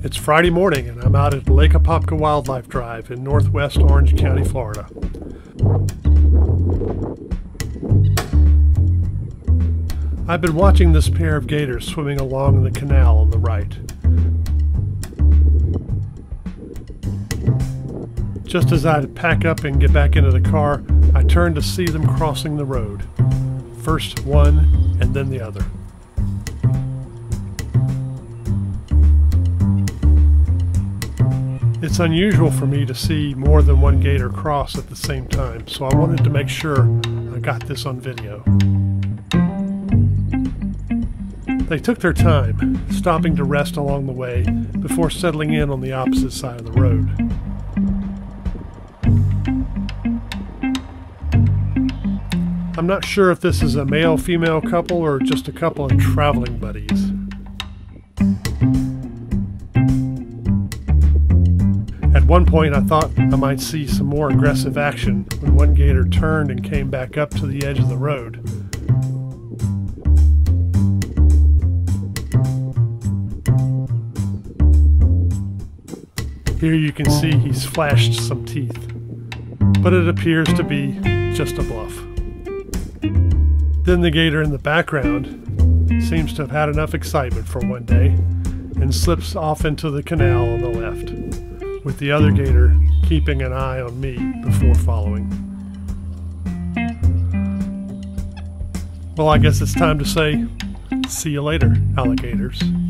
It's Friday morning and I'm out at Lake Apopka Wildlife Drive in northwest Orange County, Florida. I've been watching this pair of gators swimming along the canal on the right. Just as I pack up and get back into the car, I turn to see them crossing the road. First one and then the other. It's unusual for me to see more than one gator cross at the same time, so I wanted to make sure I got this on video. They took their time, stopping to rest along the way before settling in on the opposite side of the road. I'm not sure if this is a male-female couple or just a couple of traveling buddies. At one point I thought I might see some more aggressive action when one gator turned and came back up to the edge of the road. Here you can see he's flashed some teeth, but it appears to be just a bluff. Then the gator in the background seems to have had enough excitement for one day and slips off into the canal on the left, with the other gator keeping an eye on me before following. Well, I guess it's time to say, see you later, alligators.